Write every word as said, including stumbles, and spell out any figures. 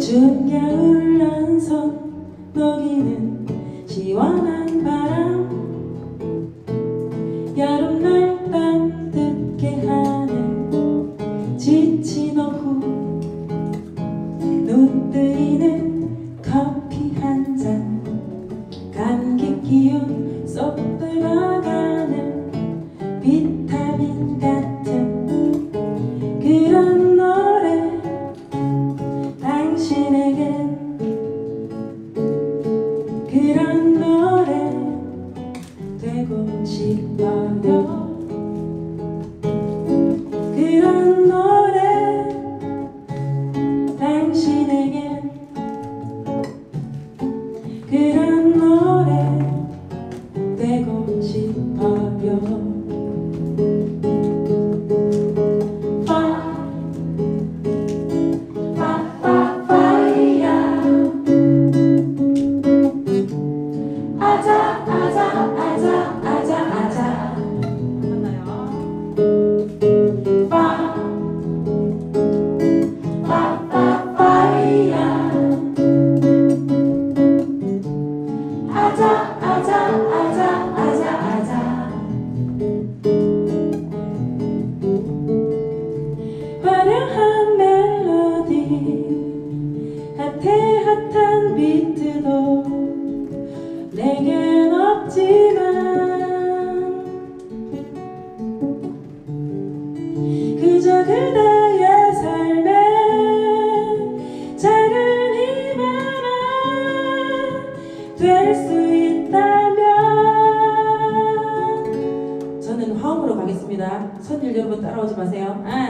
추운 겨울 한손 녹이는 시원한 바람, 여름날 따뜻게 하는 지친 오후, 눈 뜨이는 커피 한 잔, 감기 기운 쏙 들어가는 비타민 같은 그런 노래, 당신에겐 그런 노래 되고 싶어요. 그런 노래, 당신에겐 그런 노래 되고 싶어요. 아자 아자 아자 아자 아자 맞나요? 파 파파파이야 아자 아자 아자 아자 아자. 화려한 멜로디, 핫해 핫한 비트도 내겐 없지만 그저 그대의 삶에 작은 힘 하나 될 수 있다면. 저는 화음으로 가겠습니다. 손님 여러분 따라오지 마세요. 아.